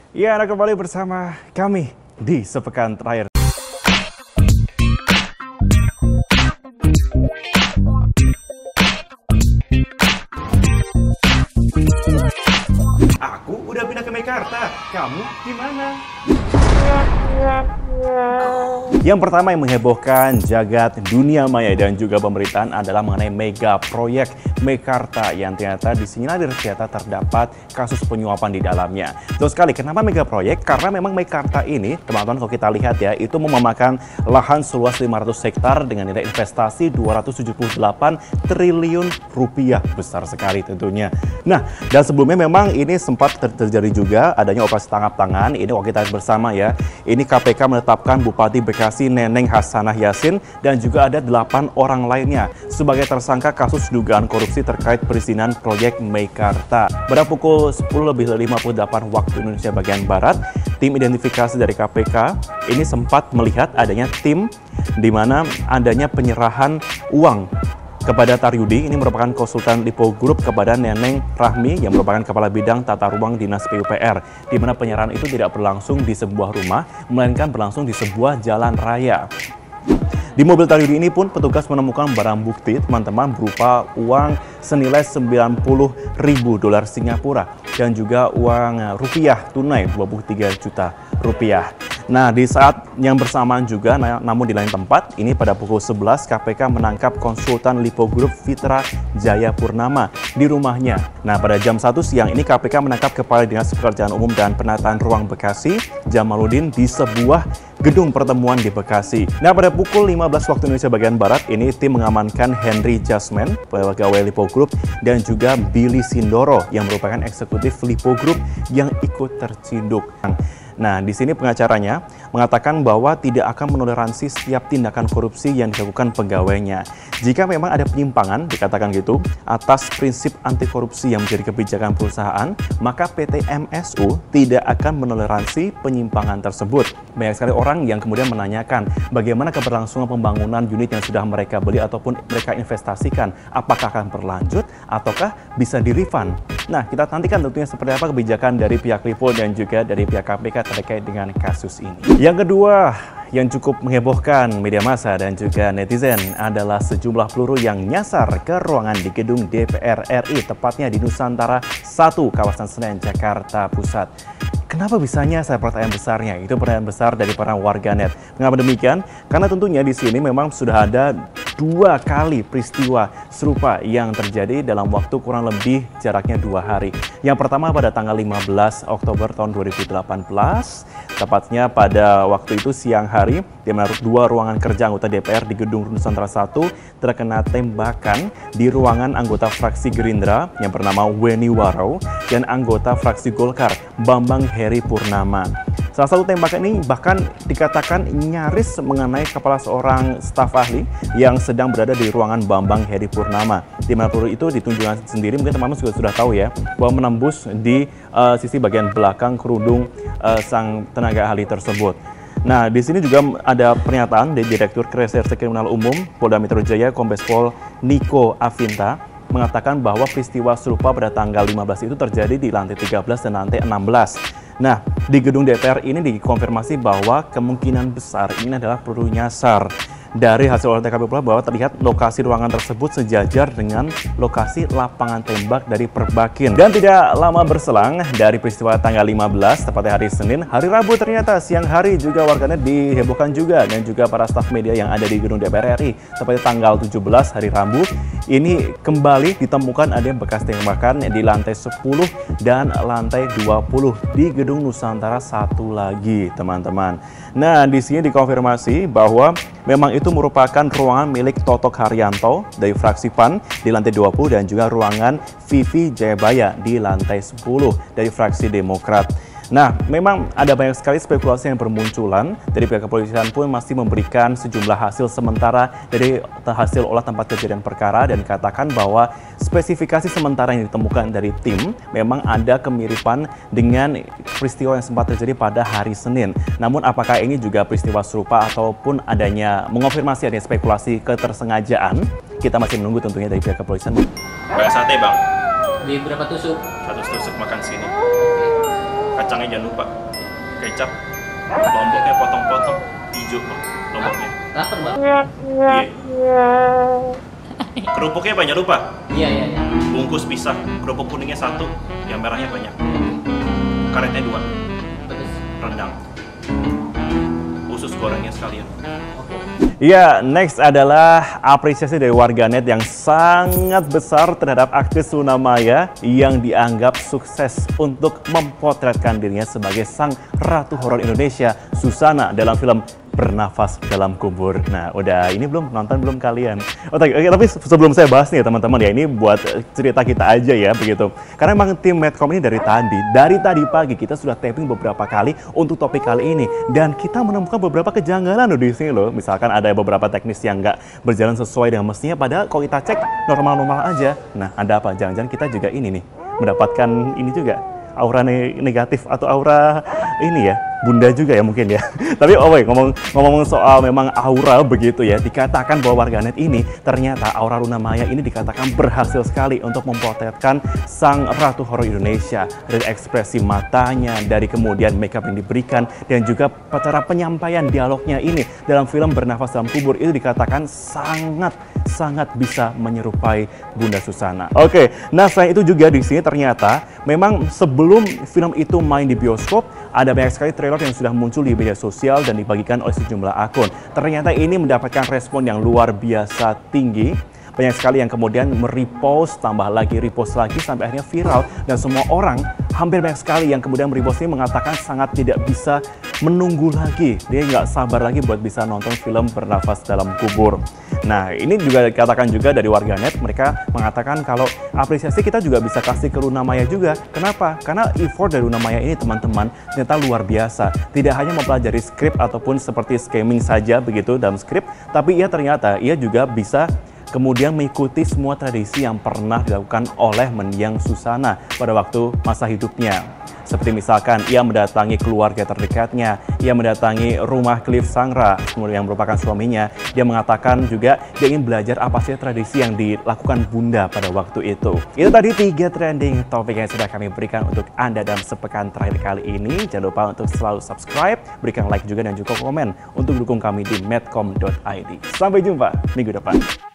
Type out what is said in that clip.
Ya, Anda kembali bersama kami di Sepekan Terakhir. Aku udah pindah ke Mekarta, kamu gimana? Yang pertama yang menghebohkan jagat dunia maya dan juga pemerintahan adalah mengenai mega proyek Mekarta yang ternyata disinyalir ternyata terdapat kasus penyuapan di dalamnya. Betul sekali, kenapa mega proyek? Karena memang Mekarta ini, teman-teman kalau kita lihat ya, itu memakan lahan seluas 500 hektar dengan nilai investasi 278 triliun rupiah. Besar sekali tentunya. Nah, dan sebelumnya memang ini sempat terjadi juga adanya operasi tangkap tangan. Ini kalau kita bersama ya, ini KPK menetapkan Bupati Bekasi Neneng Hasanah Yassin dan juga ada 8 orang lainnya sebagai tersangka kasus dugaan korupsi terkait perizinan proyek Mekarta. Pada pukul 10:58 waktu Indonesia bagian Barat, tim identifikasi dari KPK ini sempat melihat adanya tim di mana adanya penyerahan uang kepada Taryudi. Ini merupakan konsultan Lipo Group kepada Neneng Rahmi yang merupakan Kepala Bidang Tata Ruang Dinas PUPR, di mana penyerahan itu tidak berlangsung di sebuah rumah, melainkan berlangsung di sebuah jalan raya. Di mobil Taryudi ini pun petugas menemukan barang bukti, teman-teman, berupa uang senilai 90.000 dolar Singapura dan juga uang rupiah tunai 23 juta rupiah. Nah, di saat yang bersamaan juga, namun di lain tempat, ini pada pukul 11 KPK menangkap konsultan Lipo Group Fitra Jaya Purnama di rumahnya. Nah, pada jam 1 siang ini KPK menangkap Kepala Dinas Pekerjaan Umum dan Penataan Ruang Bekasi, Jamaluddin, di sebuah gedung pertemuan di Bekasi. Nah, pada pukul 15 waktu Indonesia bagian Barat, ini tim mengamankan Henry Jasmine, pegawai Lipo Group, dan juga Billy Sindoro yang merupakan eksekutif Lipo Group yang ikut terciduk. Nah, di sini pengacaranya mengatakan bahwa tidak akan menoleransi setiap tindakan korupsi yang dilakukan pegawainya. Jika memang ada penyimpangan, dikatakan gitu, atas prinsip anti korupsi yang menjadi kebijakan perusahaan, maka PT MSU tidak akan menoleransi penyimpangan tersebut. Banyak sekali orang yang kemudian menanyakan bagaimana keberlangsungan pembangunan unit yang sudah mereka beli ataupun mereka investasikan, apakah akan berlanjut ataukah bisa di-refund. Nah, kita nantikan tentunya seperti apa kebijakan dari pihak Lipo dan juga dari pihak KPK terkait dengan kasus ini. Yang kedua, yang cukup menghebohkan media massa dan juga netizen adalah sejumlah peluru yang nyasar ke ruangan di gedung DPR RI, tepatnya di Nusantara 1, kawasan Senen, Jakarta Pusat. Kenapa bisa nyasar? Pertanyaan besarnya, itu pertanyaan besar dari para warganet. Mengapa demikian? Karena tentunya di sini memang sudah ada 2 kali peristiwa serupa yang terjadi dalam waktu kurang lebih jaraknya 2 hari. Yang pertama pada tanggal 15 Oktober tahun 2018, tepatnya pada waktu itu siang hari, di mana 2 ruangan kerja anggota DPR di gedung Nusantara 1 terkena tembakan di ruangan anggota fraksi Gerindra yang bernama Weni Warau dan anggota fraksi Golkar Bambang Heri Purnama. Salah satu tembakan ini bahkan dikatakan nyaris mengenai kepala seorang staf ahli yang sedang berada di ruangan Bambang Heri Purnama. Di mana peluru itu ditunjukkan sendiri, mungkin teman-teman juga sudah tahu ya, bahwa menembus di sisi bagian belakang kerudung sang tenaga ahli tersebut. Nah, di sini juga ada pernyataan dari Direktur Reserse Kriminal Umum Polda Metro Jaya, Kombes Pol Niko Afinta, mengatakan bahwa peristiwa serupa pada tanggal 15 itu terjadi di lantai 13 dan lantai 16. Nah, di gedung DPR ini dikonfirmasi bahwa kemungkinan besar ini adalah peluru nyasar. Dari hasil olah TKP pula bahwa terlihat lokasi ruangan tersebut sejajar dengan lokasi lapangan tembak dari Perbakin. Dan tidak lama berselang dari peristiwa tanggal 15, tepatnya hari Senin, hari Rabu ternyata siang hari juga warganet dihebohkan juga dan juga para staf media yang ada di gedung DPR RI. Tepatnya tanggal 17 hari Rabu, ini kembali ditemukan ada bekas tembakan di lantai 10 dan lantai 20 di gedung Nusantara 1 lagi, teman-teman. Nah, di sini dikonfirmasi bahwa memang itu merupakan ruangan milik Totok Haryanto dari fraksi PAN di lantai 20 dan juga ruangan Vivi Jayabaya di lantai 10 dari fraksi Demokrat. Nah, memang ada banyak sekali spekulasi yang bermunculan. Dari pihak kepolisian pun masih memberikan sejumlah hasil sementara dari hasil olah tempat kejadian perkara dan katakan bahwa spesifikasi sementara yang ditemukan dari tim memang ada kemiripan dengan peristiwa yang sempat terjadi pada hari Senin. Namun apakah ini juga peristiwa serupa ataupun adanya mengonfirmasi adanya spekulasi ketersengajaan, kita masih menunggu tentunya dari pihak kepolisian. Kayak sate, Bang. Di berapa tusuk? 1 tusuk makan sini. Kacangnya jangan lupa. Kecap, lomboknya potong-potong, hijau lomboknya. Lapar bang. Iya. Kerupuknya banyak lupa. Iya. Bungkus pisah, kerupuk kuningnya 1, yang merahnya banyak. Karetnya 2. Pedas. Rendang. Usus gorengnya sekalian. Oke. Ya, next adalah apresiasi dari warganet yang sangat besar terhadap aktris Luna Maya yang dianggap sukses untuk memotretkan dirinya sebagai sang ratu horor Indonesia, Susana, dalam film Bernafas Dalam Kubur. Nah, udah ini belum nonton belum kalian? Oke, tapi sebelum saya bahas nih teman-teman ya, ini buat cerita kita aja ya begitu. Karena memang tim Medcom ini dari tadi pagi kita sudah taping beberapa kali untuk topik kali ini, dan kita menemukan beberapa kejanggalan loh di sini loh. Misalkan ada beberapa teknis yang nggak berjalan sesuai dengan mestinya, padahal kalau kita cek normal-normal aja. Nah, ada apa? Jangan-jangan kita juga ini nih mendapatkan ini juga aura negatif atau aura ini ya, bunda juga ya mungkin ya. Tapi ngomong soal memang aura begitu ya, dikatakan bahwa warganet ini ternyata aura Luna Maya ini dikatakan berhasil sekali untuk memotretkan sang ratu horor Indonesia. Dari ekspresi matanya, dari kemudian makeup yang diberikan, dan juga cara penyampaian dialognya ini dalam film Bernafas Dalam Kubur itu dikatakan sangat bisa menyerupai Bunda Susana. Oke, nah selain itu juga di sini ternyata memang sebelum film itu main di bioskop, ada banyak sekali trailer yang sudah muncul di media sosial dan dibagikan oleh sejumlah akun. Ternyata ini mendapatkan respon yang luar biasa tinggi. Banyak sekali yang kemudian merepost, tambah lagi, repost lagi, sampai akhirnya viral. Dan semua orang, hampir banyak sekali yang kemudian merepost ini mengatakan sangat tidak bisa menunggu lagi. Dia nggak sabar lagi buat bisa nonton film Bernafas Dalam Kubur. Nah, ini juga dikatakan juga dari warganet, mereka mengatakan kalau apresiasi kita juga bisa kasih ke Luna Maya juga. Kenapa? Karena effort dari Luna Maya ini teman-teman ternyata luar biasa. Tidak hanya mempelajari skrip ataupun seperti scamming saja begitu dalam skrip, tapi ia juga bisa kemudian mengikuti semua tradisi yang pernah dilakukan oleh mendiang Susana pada waktu masa hidupnya. Seperti misalkan ia mendatangi keluarga terdekatnya, ia mendatangi rumah Cliff Sangra, yang merupakan suaminya. Dia mengatakan juga dia ingin belajar apa sih tradisi yang dilakukan Bunda pada waktu itu. Itu tadi 3 trending topik yang sudah kami berikan untuk Anda dalam sepekan terakhir kali ini. Jangan lupa untuk selalu subscribe, berikan like juga dan juga komen untuk dukung kami di medcom.id. Sampai jumpa minggu depan.